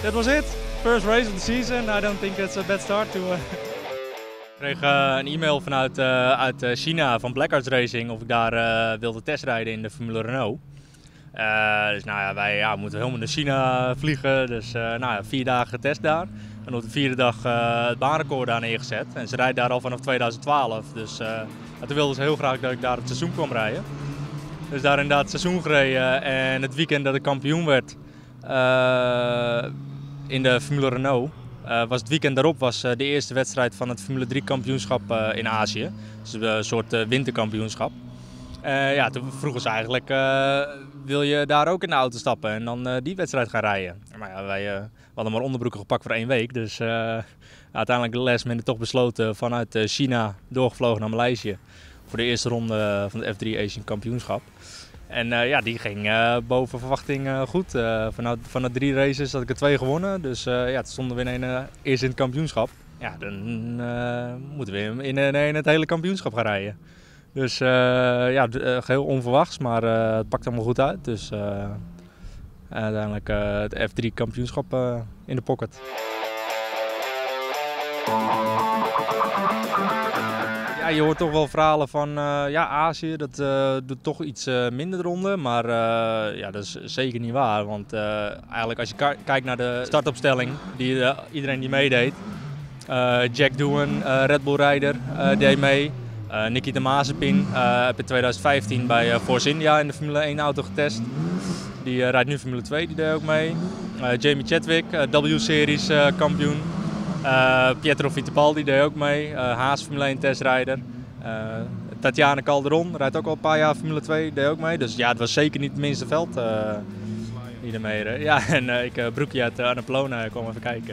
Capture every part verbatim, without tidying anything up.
that was it. First race of the season. I don't think it's a bad start to... Uh... Ik kreeg uh, een e-mail vanuit uh, uit China van Blackhearts Racing of ik daar uh, wilde testrijden in de Formule Renault. Uh, dus nou ja, wij ja, moeten helemaal naar China vliegen, dus uh, nou ja, vier dagen getest daar. En op de vierde dag uh, het baanrecord daar neergezet. En ze rijden daar al vanaf twintig twaalf, dus uh, toen wilden ze heel graag dat ik daar het seizoen kwam rijden. Dus daar inderdaad het seizoen gereden en het weekend dat ik kampioen werd uh, in de Formule Renault. Uh, was het weekend daarop was uh, de eerste wedstrijd van het Formule drie kampioenschap uh, in Azië. Dus uh, een soort uh, winterkampioenschap. Uh, ja, toen vroegen ze eigenlijk, uh, wil je daar ook in de auto stappen en dan uh, die wedstrijd gaan rijden? Maar ja, wij uh, hadden maar onderbroeken gepakt voor één week. Dus uh, uiteindelijk de last minute toch besloten vanuit uh, China doorgevlogen naar Maleisië. Voor de eerste ronde van de F drie Asian kampioenschap. En uh, ja, die ging uh, boven verwachting uh, goed. Uh, vanuit, vanuit drie races had ik er twee gewonnen. Dus uh, ja, toen stonden we in een, uh, eerst in het kampioenschap. Ja, dan uh, moeten we in, in, in het hele kampioenschap gaan rijden. Dus uh, ja, uh, geheel onverwachts, maar uh, het pakt allemaal goed uit. Dus uh, uiteindelijk uh, het F drie kampioenschap uh, in de pocket. Ja, je hoort toch wel verhalen van uh, ja, Azië, dat uh, doet toch iets uh, minder de ronde. Maar uh, ja, dat is zeker niet waar. Want uh, eigenlijk als je kijkt naar de startopstelling, die, uh, iedereen die meedeed. Uh, Jack Doohan, uh, Red Bull rijder, uh, deed mee. Uh, Nikita Mazepin uh, heb in twintig vijftien bij uh, Force India in de Formule één auto getest. Die uh, rijdt nu Formule twee, die deed ook mee. Uh, Jamie Chadwick, uh, W-series uh, kampioen. Uh, Pietro Fittipaldi deed ook mee, uh, Haas Formule één testrijder. Uh, Tatiana Calderon rijdt ook al een paar jaar Formule twee, deed ook mee. Dus ja, het was zeker niet het minste veld uh, die er mee reed. Ja, en uh, ik uh, broekje uit uh, Annapolona kwam even kijken.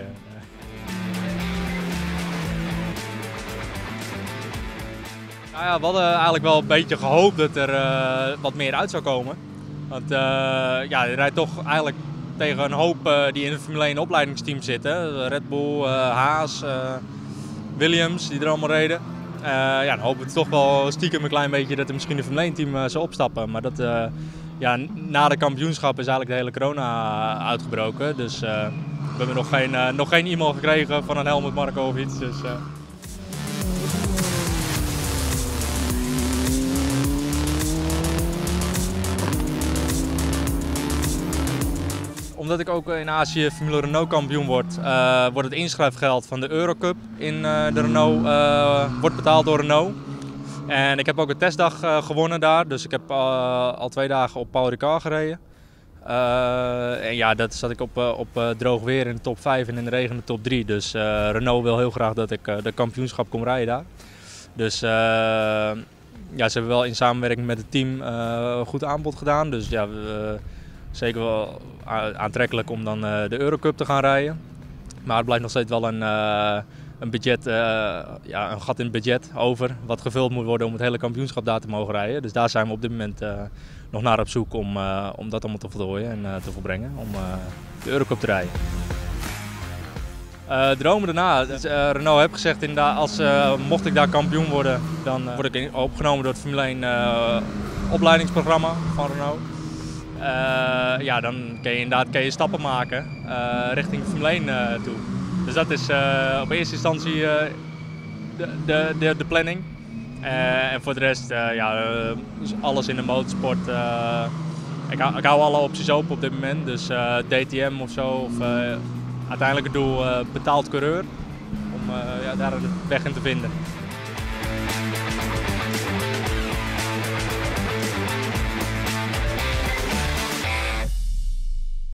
Nou ja, we hadden eigenlijk wel een beetje gehoopt dat er uh, wat meer uit zou komen. Want uh, ja, je rijdt toch eigenlijk tegen een hoop uh, die in het Formule één opleidingsteam zitten. Red Bull, uh, Haas, uh, Williams, die er allemaal reden. Uh, ja, dan hopen we toch wel stiekem een klein beetje dat er misschien een Formule één team uh, zou opstappen. Maar dat, uh, ja, na de kampioenschap is eigenlijk de hele corona uitgebroken. Dus uh, we hebben nog geen, uh, nog geen e-mail gekregen van een Helmut Marko of iets. Dus, uh, Omdat ik ook in Azië Formule Renault kampioen word, uh, wordt het inschrijfgeld van de Eurocup in uh, de Renault uh, wordt betaald door Renault. En ik heb ook een testdag uh, gewonnen daar, dus ik heb uh, al twee dagen op Paul Ricard gereden. Uh, en ja, dat zat ik op, uh, op uh, droog weer in de top vijf en in de regen in de top drie. Dus uh, Renault wil heel graag dat ik uh, de kampioenschap kom rijden daar. Dus uh, ja, ze hebben wel in samenwerking met het team uh, een goed aanbod gedaan. Dus ja, we, uh, zeker wel aantrekkelijk om dan uh, de Eurocup te gaan rijden. Maar het blijft nog steeds wel een, uh, een, budget, uh, ja, een gat in het budget over. Wat gevuld moet worden om het hele kampioenschap daar te mogen rijden. Dus daar zijn we op dit moment uh, nog naar op zoek om, uh, om dat allemaal te voltooien en uh, te volbrengen. Om uh, de Eurocup te rijden. Uh, dromen daarna. Dus, uh, Renault heeft gezegd inderdaad, als, uh, mocht ik daar kampioen worden, dan uh, word ik opgenomen door het Formule één uh, opleidingsprogramma van Renault. Uh, ja, dan kun je inderdaad kun je stappen maken uh, richting Formule één uh, toe. Dus dat is uh, op eerste instantie uh, de, de, de, de planning. Uh, en voor de rest, uh, ja, uh, alles in de motorsport. Uh, ik, hou, ik hou alle opties open op dit moment. Dus uh, D T M of zo. Of, uh, uiteindelijk het doel uh, betaald coureur. Om uh, ja, daar de weg in te vinden.